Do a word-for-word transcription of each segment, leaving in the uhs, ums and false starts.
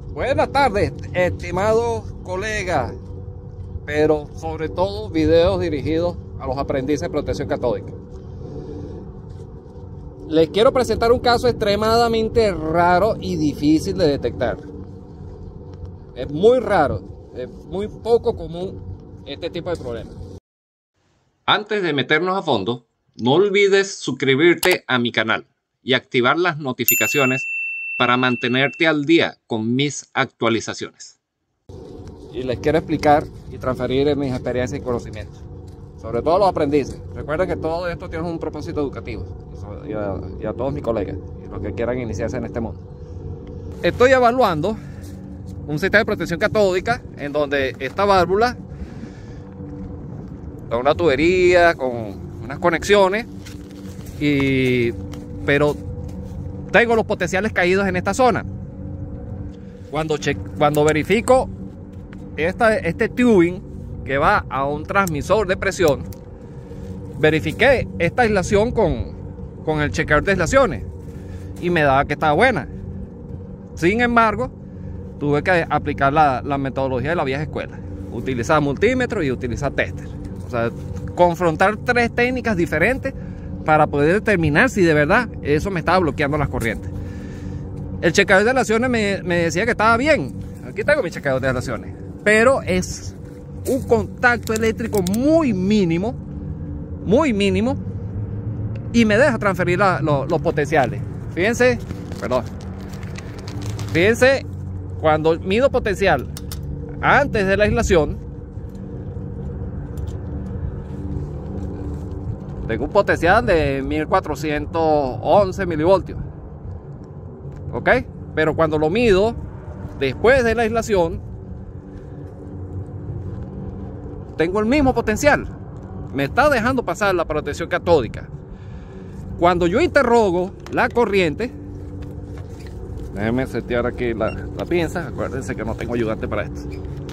Buenas tardes, estimados colegas, pero sobre todo videos dirigidos a los aprendices de protección catódica. Les quiero presentar un caso extremadamente raro y difícil de detectar. Es muy raro, es muy poco común este tipo de problemas. Antes de meternos a fondo, no olvides suscribirte a mi canal y activar las notificaciones para mantenerte al día con mis actualizaciones. Y les quiero explicar y transferir mis experiencias y conocimientos, sobre todo a los aprendices. Recuerden que todo esto tiene un propósito educativo, y a, y a todos mis colegas y los que quieran iniciarse en este mundo. Estoy evaluando un sistema de protección catódica en donde esta válvula da una tubería con unas conexiones, y pero tengo los potenciales caídos en esta zona. Cuando, che, cuando verifico esta, este tubing que va a un transmisor de presión, verifiqué esta aislación con, con el chequeador de aislaciones y me daba que estaba buena. Sin embargo, tuve que aplicar la, la metodología de la vieja escuela, utilizar multímetro y utilizar tester. O sea, confrontar tres técnicas diferentes para poder determinar si de verdad eso me estaba bloqueando las corrientes. El chequeador de aislaciones me, me decía que estaba bien. Aquí tengo mi chequeador de aislaciones, pero es un contacto eléctrico muy mínimo, muy mínimo, y me deja transferir la, lo, los potenciales. Fíjense, perdón. Fíjense, cuando mido potencial antes de la aislación, tengo un potencial de mil cuatrocientos once milivoltios. ¿Ok? Pero cuando lo mido después de la aislación, tengo el mismo potencial. Me está dejando pasar la protección catódica. Cuando yo interrogo la corriente, déjenme setear aquí la, la pinza. Acuérdense que no tengo ayudante para esto.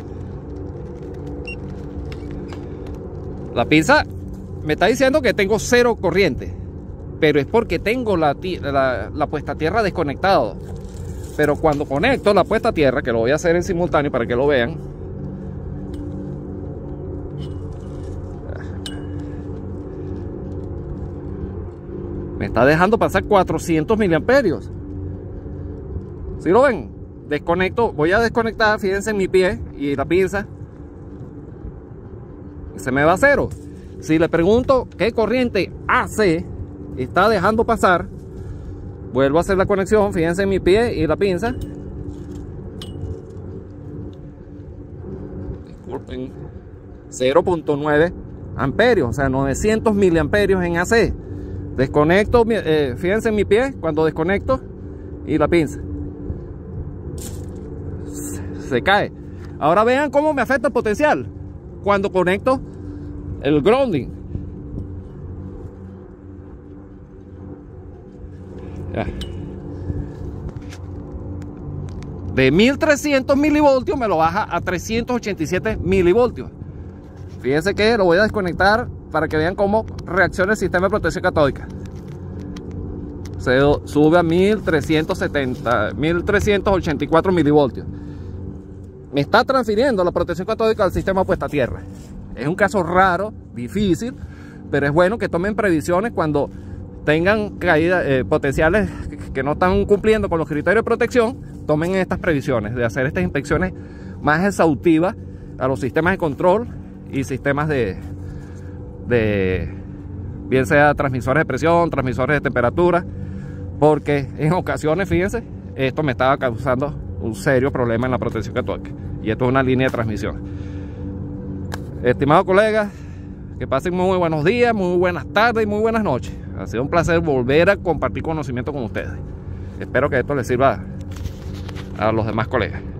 La pinza me está diciendo que tengo cero corriente, pero es porque tengo la, la, la puesta a tierra desconectado. Pero cuando conecto la puesta a tierra, que lo voy a hacer en simultáneo para que lo vean, me está dejando pasar cuatrocientos miliamperios. ¿Sí lo ven? Desconecto, voy a desconectar, fíjense en mi pie y la pinza, se me va a cero. Si le pregunto qué corriente A C está dejando pasar, vuelvo a hacer la conexión, fíjense en mi pie y la pinza. Disculpen, cero punto nueve amperios, o sea, novecientos miliamperios en A C. Desconecto, eh, fíjense en mi pie cuando desconecto y la pinza. Se cae. Ahora vean cómo me afecta el potencial cuando conecto el grounding. Ya. De mil trescientos milivoltios me lo baja a trescientos ochenta y siete milivoltios. Fíjense que lo voy a desconectar para que vean cómo reacciona el sistema de protección catódica. Se sube a mil trescientos setenta, mil trescientos ochenta y cuatro milivoltios. Me está transfiriendo la protección catódica al sistema puesta a tierra. Es un caso raro, difícil, pero es bueno que tomen previsiones cuando tengan caídas, eh, potenciales que no están cumpliendo con los criterios de protección. Tomen estas previsiones de hacer estas inspecciones más exhaustivas a los sistemas de control y sistemas de, de bien sea transmisores de presión, transmisores de temperatura, porque en ocasiones, fíjense, esto me estaba causando un serio problema en la protección catódica, y esto es una línea de transmisión. Estimados colegas, que pasen muy buenos días, muy buenas tardes y muy buenas noches. Ha sido un placer volver a compartir conocimiento con ustedes. Espero que esto les sirva a los demás colegas.